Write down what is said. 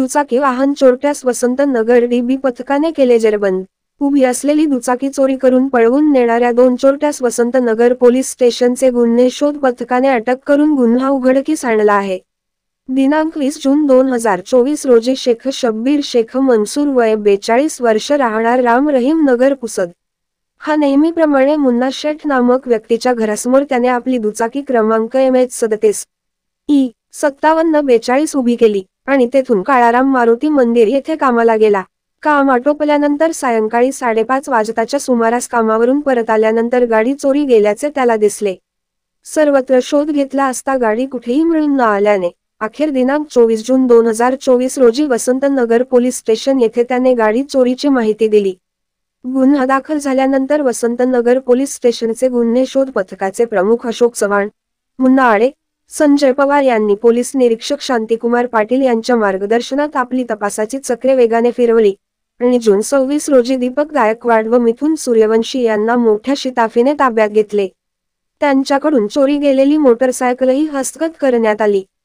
दुचाकी वाहन चोरट्यास वसंतनगर डीबी पथकाने केले जेरबंद। उभी असलेली दुचाकी चोरी करून पळवून नेणाऱ्या 2 चोरट्यास वसंतनगर पोलीस स्टेशनचे गुन्हे शोध पथकाने अटक करून गुन्हा उघडकीस आणला आहे। दिनांक 20 जून 2024 रोजी शेख शब्बीर शेख मनसूर वय 42 वर्ष राहणार राम रहीम नगर पुसद हा नेहमीप्रमाणे मुन्ना शेठ नामक व्यक्तीच्या घरासमोर त्याने आपली दुचाकी क्रमांक MH37E5742 उभी केली आणि तेथून काळाराम मारुती मंदिर येथे कामाला गेला। काम आटोपल्यानंतर सायंकाळी 5:30 वाजताच्या सुमारास कामावरून परत आल्यानंतर गाडी चोरी गेल्याचे त्याला दिसले। सर्वत्र शोध घेतला असता गाडी कुठेही मिळून न आल्याने अखेर दिनांक 24 जून 2024 रोजी वसंतनगर पोलीस स्टेशन येथे त्याने गाडी चोरीची माहिती दिली। गुन्हा दाखल झाल्यानंतर वसंतनगर पोलीस स्टेशनचे गुन्हे शोध पथकाचे प्रमुख अशोक चव्हाण, मुन्ना आडे, संजय पवार यांनी पोलीस निरीक्षक शांतिकुमार पाटील यांच्या मार्गदर्शनात आपली तपासाची चक्रे वेगाने फिरवली आणि जून 26 रोजी दीपक गायकवाड व मिथुन सूर्यवंशी यांना मोठ्या शिताफीने ताब्यात घेतले। त्यांच्याकडून चोरी गेलेली मोटरसायकलही हस्तगत करण्यात आली।